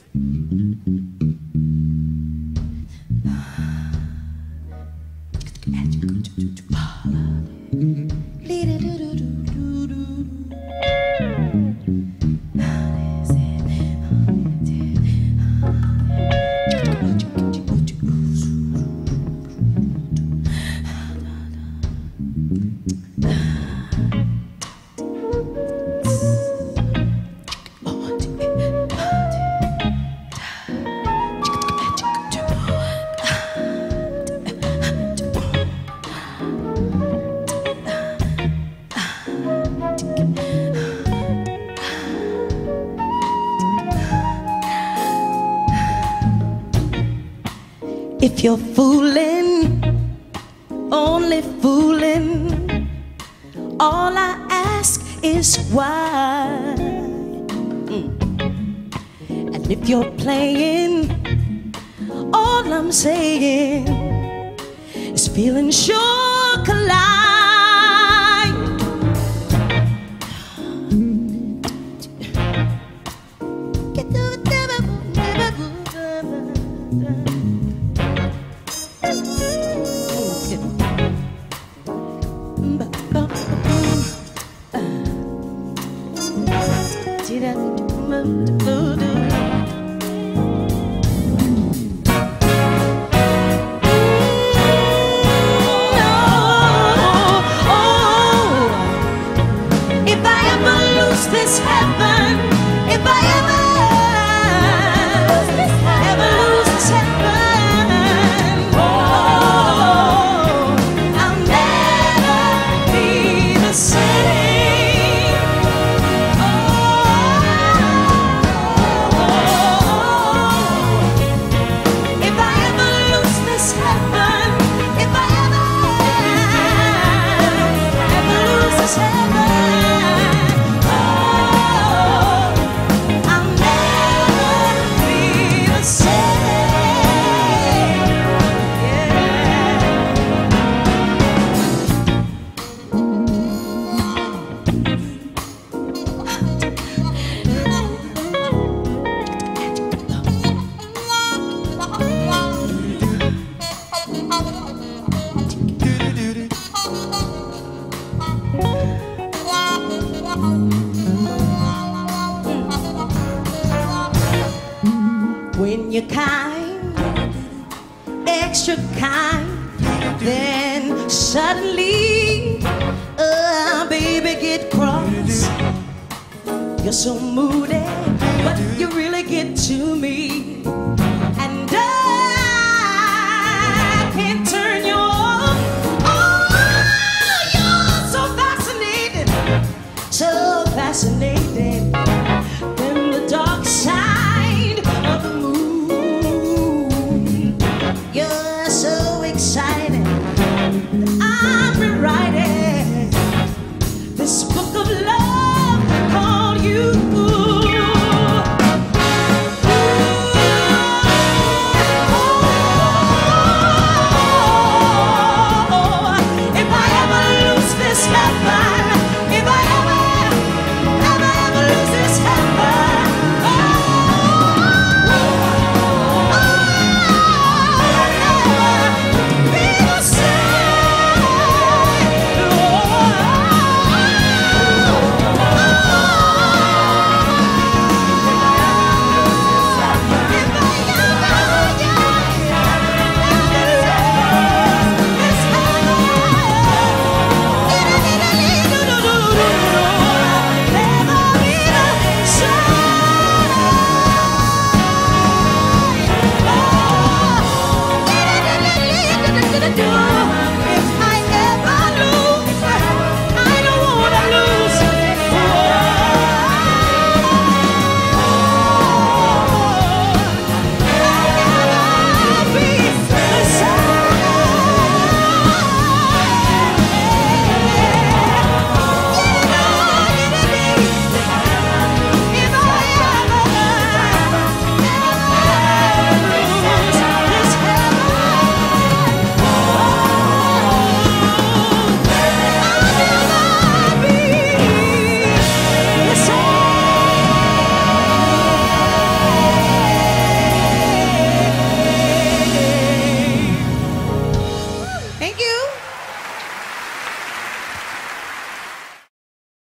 If you're fooling, only fooling, all I ask is why. And if you're playing, all I'm saying is feeling sure collide. This heaven, if I ever lose this heaven, oh, I'll never be the same. If I ever lose this heaven, if I ever lose this heaven. When you're kind, extra kind, then suddenly, baby, get cross. You're so moody, but you're